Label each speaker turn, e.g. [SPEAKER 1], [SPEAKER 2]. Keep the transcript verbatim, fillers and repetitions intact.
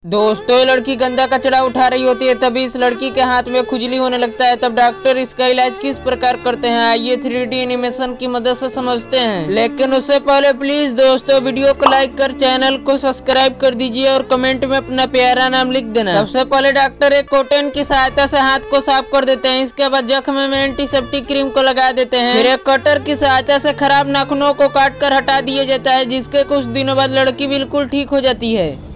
[SPEAKER 1] दोस्तों ये लड़की गंदा कचरा उठा रही होती है, तभी इस लड़की के हाथ में खुजली होने लगता है। तब डॉक्टर इसका इलाज किस प्रकार करते हैं, आइए थ्री डी एनिमेशन की मदद से समझते हैं। लेकिन उससे पहले प्लीज दोस्तों वीडियो को लाइक कर चैनल को सब्सक्राइब कर दीजिए और कमेंट में अपना प्यारा नाम लिख देना। सबसे पहले डॉक्टर एक कॉटन की सहायता से हाथ को साफ कर देते हैं। इसके बाद जख्म में एंटीसेप्टिक क्रीम को लगा देते हैं। फिर एक कटर की सहायता से खराब नाखूनों को काट कर हटा दिया जाता है, जिसके कुछ दिनों बाद लड़की बिल्कुल ठीक हो जाती है।